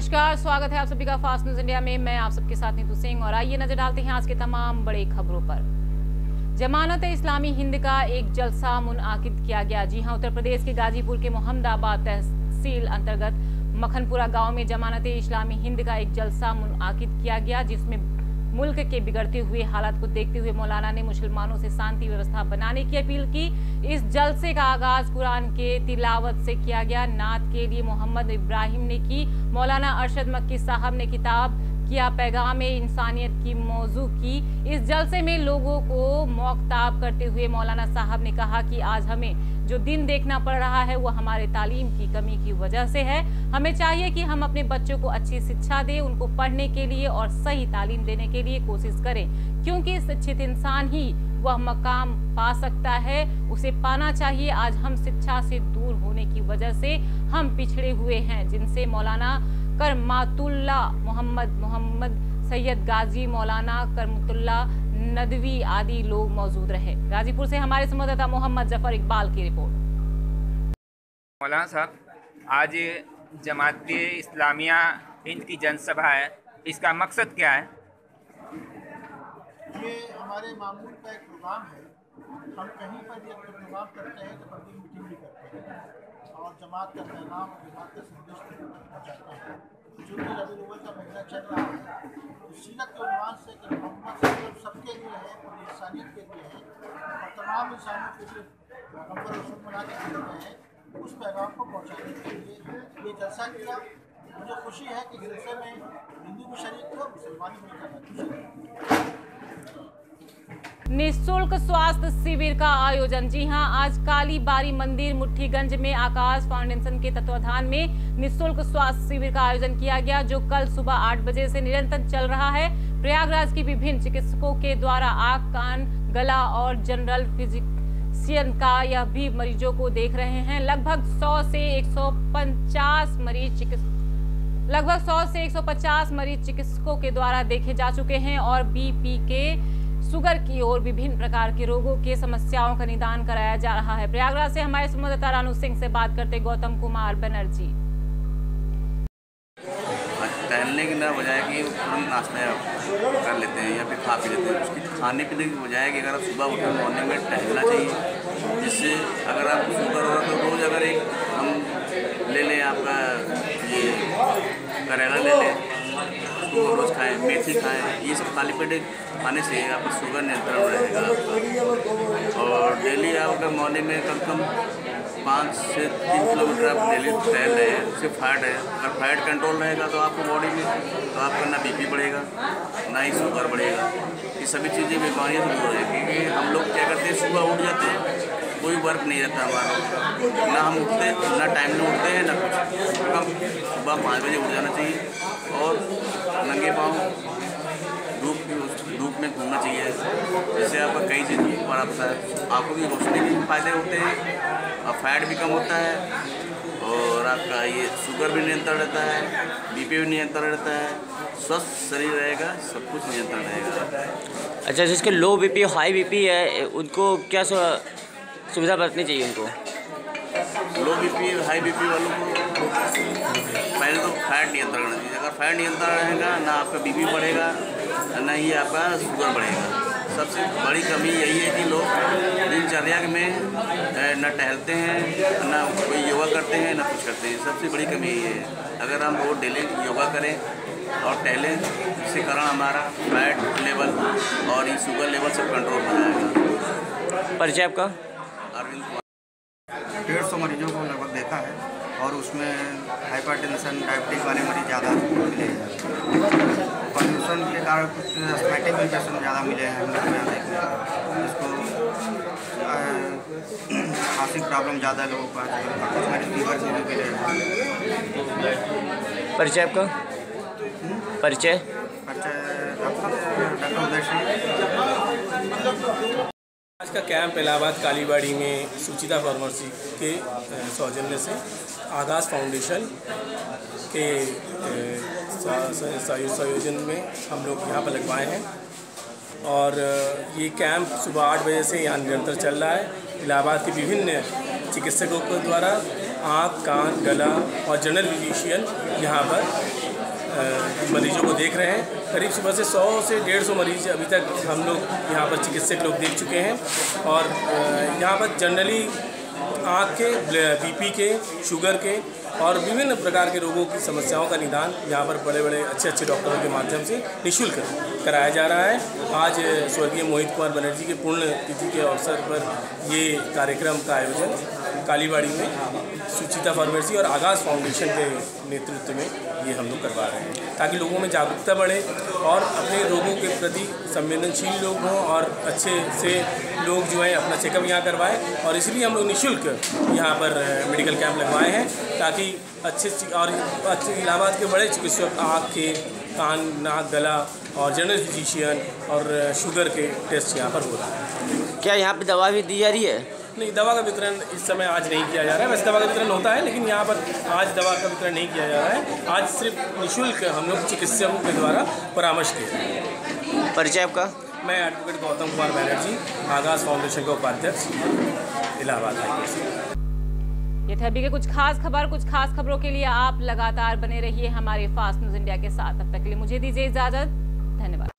नमस्कार, स्वागत है आप सभी का फास्ट न्यूज इंडिया में। मैं आप सबके साथ नीतू सिंह और आइए नजर डालते हैं आज के तमाम बड़ी खबरों पर। जमानत इस्लामी हिंद का एक जलसा मुनआकिद किया गया। जी हां, उत्तर प्रदेश के गाजीपुर के मोहम्मदाबाद तहसील अंतर्गत मखनपुरा गांव में जमानत इस्लामी हिंद का एक जलसा मुनआकिद किया गया, जिसमें मुल्क के बिगड़ते हुए हालात को देखते हुए मौलाना ने मुसलमानों से शांति व्यवस्था बनाने की अपील की। इस जलसे का आगाज कुरान के तिलावत से किया गया। नात के लिए मोहम्मद इब्राहिम ने की। मौलाना अरशद मक्की साहब ने किताब किया पैगाम इंसानियत की मौजू की। इस जलसे में लोगों को मौकताब करते हुए मौलाना साहब ने कहा कि आज हमें जो दिन देखना पड़ रहा है वो हमारे तालीम की कमी की वजह से है। हमें चाहिए कि हम अपने बच्चों को अच्छी शिक्षा दें, उनको पढ़ने के लिए और सही तालीम देने के लिए कोशिश करें, क्योंकि शिक्षित इंसान ही वह मकाम पा सकता है, उसे पाना चाहिए। आज हम शिक्षा से दूर होने की वजह से हम पिछड़े हुए हैं, जिनसे मौलाना करमातुल्ला मोहम्मद सैयद गाजी, मौलाना करमतुल्ला नदवी आदि लोग मौजूद रहे। गाजीपुर से हमारे संवाददाता मोहम्मद जफर इकबाल की रिपोर्ट। मौलाना साहब, आज जमात इस्लामिया हिंद की जनसभा है, इसका मकसद क्या है? ये हमारे मामूल का एक प्रोग्राम है। हम कहीं पर भी अपना प्रोग्राम करते हैं तो बड़ी मीटिंग भी करते हैं और जमात का पैगाम और जमात का संदेश पहुँचाते हैं। चूँकि रबीउल अव्वल का महीना चल रहा है तो सीरत के उन्वान से कि मोहम्मद सबके लिए है, पूरी इंसानियत के लिए है और तमाम इंसानों के लिए पैगम्बर रसूल बना के दिए गए हैं, उस पैगाम को पहुँचाने के लिए ये जलसा किया। मुझे खुशी है कि जलसे में हिंदू भी शरीक थे, मुसलमान भी करना। निःशुल्क स्वास्थ्य शिविर का आयोजन। जी हां, आज कालीबारी मंदिर मुठ्ठीगंज में आकाश फाउंडेशन के तत्वाधान में निःशुल्क स्वास्थ्य शिविर का आयोजन किया गया, जो कल सुबह 8 बजे से निरंतर चल रहा है। प्रयागराज के विभिन्न चिकित्सकों के द्वारा आंख, कान, गला और जनरल फिजिशियन का यह भी मरीजों को देख रहे हैं। लगभग 100 से 150 मरीज चिकित्सकों के द्वारा देखे जा चुके हैं और बीपी के, शुगर की और विभिन्न प्रकार के रोगों के समस्याओं का निदान कराया जा रहा है। प्रयागराज से हमारे संवाददाता रानू सिंह से बात करते गौतम कुमार बनर्जी। टहलने की ना बजाय कि तुरंत नाश्ता कर लेते हैं या फिर खा पी लेते हैं, उसकी खाने पीने की बजाय कि अगर आप सुबह उठकर मॉर्निंग में टहलना चाहिए, जिससे अगर आप शुगर हो रहा तो रोज़ अगर एक हम ले लें, आपका ये करेला ले लें, उसको रोज़ खाएँ, मेथी खाएँ, ये सब खाली पेट खाने से आपका शुगर नियंत्रण रहेगा। और डेली आप अगर मॉर्निंग में कम से कम 5 से 3 किलोमीटर आप डेली टहल रहे हैं, उससे फैट है, अगर फैट कंट्रोल रहेगा तो आपको बॉडी में तो आपका ना बीपी बढ़ेगा ना ही शुगर बढ़ेगा। ये सभी चीज़ें बीमारियाँ से दूर रहेंगी। क्योंकि हम लोग क्या करते हैं, सुबह उठ जाते हैं, कोई वर्क नहीं रहता हमारा, ना हम उठते ना टाइम में उठते हैं ना कुछ। तो हम सुबह 5 बजे उठ जाना चाहिए और नंगे पाँव धूप में घूमना चाहिए, जिससे आपका कई चीज़ बड़ा होता है। आँखों की रोशनी के फायदे होते हैं और फैट भी कम होता है और आपका ये शुगर भी नियंत्रण रहता है, बीपी भी नियंत्रण रहता है, स्वस्थ शरीर रहेगा, सब कुछ नियंत्रण रहेगा। अच्छा, जिसके लो बीपी हाई बीपी है उनको क्या सुविधा बरतनी चाहिए? उनको लो बीपी हाई बीपी वालों को पहले तो फैट नियंत्रण करना चाहिए। अगर फैट नियंत्रण रहेगा ना आपका बीपी बढ़ेगा ना ही आपका शुगर बढ़ेगा। सबसे बड़ी कमी यही है कि लोग दिनचर्या में न टहलते हैं, ना कोई योगा करते हैं, ना कुछ करते हैं। सबसे बड़ी कमी यही है। अगर हम रोज डेली योगा करें और टहलें, इससे कारण हमारा फैट लेवल और ये शुगर लेवल सब कंट्रोल हो जाएगा। परिचय आपका? अरविंद कुमार। 150 मरीजों को लगभग देखा है और उसमें हाइपरटेंशन, डायबिटीज वाले मरीज ज़्यादा मिले हैं। पॉल्यूशन के कारण कुछ एस्थमेटिक भी पेशेंट ज़्यादा मिले हैं हम लोग को यहाँ देखने, जिसको खांसी प्रॉब्लम ज़्यादा लोगों को है, कुछ मरीज फीवर से भी मिले हैं। परिचय आपका? परिचय डॉक्टर उदय सिंह। आज का कैंप इलाहाबाद कालीबाड़ी में सुचिता फार्मेसी के सौजन्य से आकाश फाउंडेशन के संयोजन में हम लोग यहाँ पर लगवाए हैं और ये कैंप सुबह 8 बजे से यहाँ निरंतर चल रहा है। इलाहाबाद के विभिन्न चिकित्सकों के द्वारा आँख, कान, गला और जनरल फिजिशियन यहाँ पर मरीजों को देख रहे हैं। करीब सुबह से 100 से 150 मरीज अभी तक हम लोग यहाँ पर चिकित्सक लोग देख चुके हैं। और यहाँ पर जनरली आँख के, बीपी के, शुगर के और विभिन्न प्रकार के रोगों की समस्याओं का निदान यहाँ पर बड़े बड़े अच्छे डॉक्टरों के माध्यम से निःशुल्क कराया जा रहा है। आज स्वर्गीय मोहित कुमार बनर्जी के पुण्य तिथि के अवसर पर ये कार्यक्रम का आयोजन कालीबाड़ी में सुचिता फार्मेसी और आगाज़ फाउंडेशन के नेतृत्व में ये हम लोग करवा रहे हैं, ताकि लोगों में जागरूकता बढ़े और अपने रोगों के प्रति संवेदनशील लोग हों और अच्छे से लोग जो है अपना चेकअप यहाँ करवाएं। और इसलिए हम लोग निःशुल्क यहाँ पर मेडिकल कैंप लगवाए हैं, ताकि अच्छे इलाहाबाद के बड़े चिकित्सक आँख के, कान, नाक, गला और जनरल फिजिशियन और शुगर के टेस्ट यहाँ पर हो रहा है। क्या यहाँ पे दवा भी दी जा रही है? नहीं, दवा का वितरण इस समय आज नहीं किया जा रहा है। वैसे दवा का वितरण होता है, लेकिन यहाँ पर आज दवा का वितरण नहीं किया जा रहा है। आज सिर्फ निःशुल्क हम लोग चिकित्सकों के द्वारा परामर्श किया। परिचय आपका? मैं एडवोकेट गौतम कुमार बनर्जी, आगाज़ फाउंडेशन का उपाध्यक्ष, इलाहाबाद हाईकोर्ट से। ये थे अभी के कुछ खास खबरों के लिए आप लगातार बने रहिए हमारे फास्ट न्यूज़ इंडिया के साथ। तब तक के लिए मुझे दीजिए इजाज़त। धन्यवाद।